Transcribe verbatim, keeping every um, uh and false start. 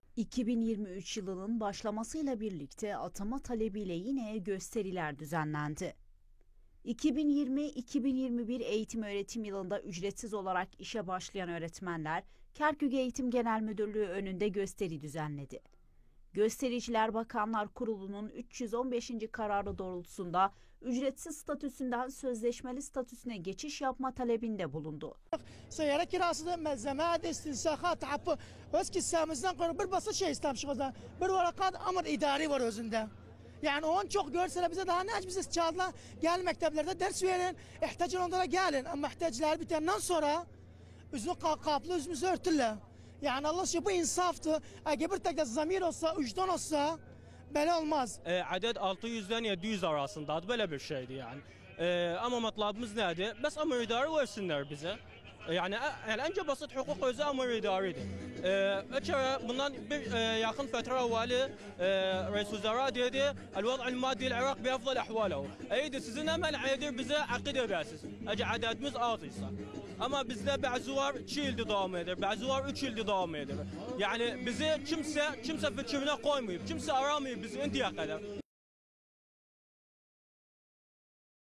iki bin yirmi üç yılının başlamasıyla birlikte atama talebiyle yine gösteriler düzenlendi. iki bin yirmi iki bin yirmi bir eğitim öğretim yılında ücretsiz olarak işe başlayan öğretmenler Kerkük Eğitim Genel Müdürlüğü önünde gösteri düzenledi. Göstericiler Bakanlar Kurulu'nun üç yüz on beşinci kararı doğrultusunda ücretsiz statüsünden sözleşmeli statüsüne geçiş yapma talebinde bulundu. Seyyare kirası da malzeme, istinsakat, hapı, özki samizden koyup bir basit şey istemiş o bir varakat amir idari var özünde. Yani on çok görseler bize daha ne aç bize çağırdılar, gel mekteplerde ders verin, ihtiyacın onlara gelin ama ihtiyaçlar bitenden sonra üzü kaplı üzümüzü örtürler. Yani Allah aşkına bu insaftı. Eğer bir tek zamir olsa, vicdan olsa böyle olmaz. E, adet altı yüzden yedi yüz arasında böyle bir şeydi yani. E, ama matlabımız neydi? Bes amir idari versinler bize. E, yani, yani en basit hukuk özü amir idariydi. E, bundan bir e, yakın فترة evveli e, Reis Vizara dedi الوضع المادي العراق بأفضل أحواله. Eydi sizin hemen aydır bize akid edersiniz. Ece adetimiz azıysa. Ama bizde bazı var iki yılda devam eder, bazı var üç yılda devam eder. Yani bizi kimse kimse fikrine koymayıp, kimse aramayıp bizi indiye kadar.